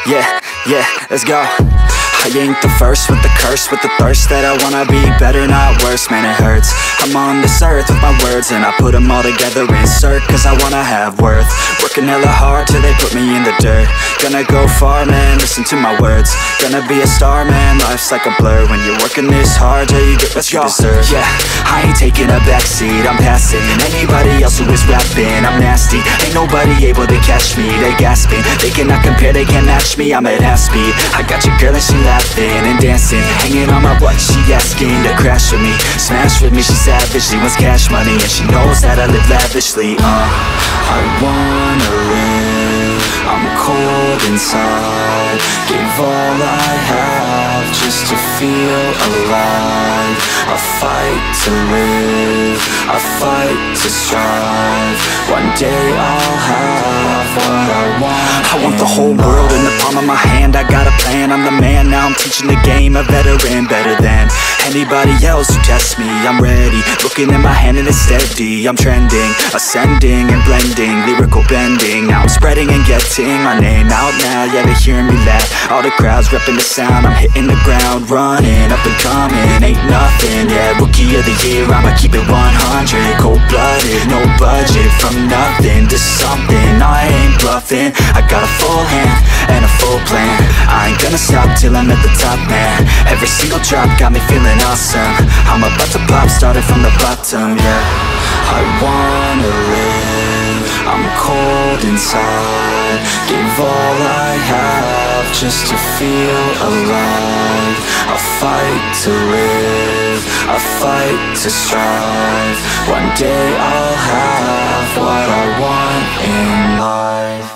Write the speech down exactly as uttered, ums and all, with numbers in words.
Yeah, yeah, let's go. I ain't the first with the curse, with the thirst that I wanna be better, not worse, man it hurts. I'm on this earth with my words and I put them all together, insert, cause I wanna have worth. Working hella hard till they put me in the dirt. Gonna go far, man, listen to my words. Gonna be a star, man, life's like a blur. When you're working this hard till you get what you deserve. Yeah, I ain't taking a backseat, I'm passing anybody else who is rapping. I'm nasty, ain't nobody able to catch me. They gasping, they cannot compare, they can't match me. I'm at half speed, I got your girl and she laughing and dancing, hanging on my butt, she asking to crash with me, smash with me, she savage, she wants cash money, and she knows that I live lavishly. Uh, I wanna live, I'm cold inside, gave all I have just to feel alive. I fight to live, I fight to strive, one day I'll have what I want. I want the whole world in the palm of my hand, I got a plan, I'm the man, now I'm teaching the game, a veteran, better than anybody else who tests me. I'm ready, looking at my hand and it's steady, I'm trending, ascending and blending, lyrical bending, now I'm spreading and getting my name out now. Yeah, they hearing me laugh, all the crowds repping the sound, I'm hitting the ground, running, up and coming, ain't nothing, yeah, rookie of the year, I'ma keep it one hundred, cold-blooded, no budget, from nothing to something, I ain't bluffing, I got a full hand and a full plan, I ain't gonna stop till I'm at the top, man. Every single drop got me feeling awesome, I'm about to pop, started from the bottom, yeah. I wanna live, I'm cold inside, gave all I have just to feel alive. I fight to live, I fight to strive, one day I'll have what I want in life.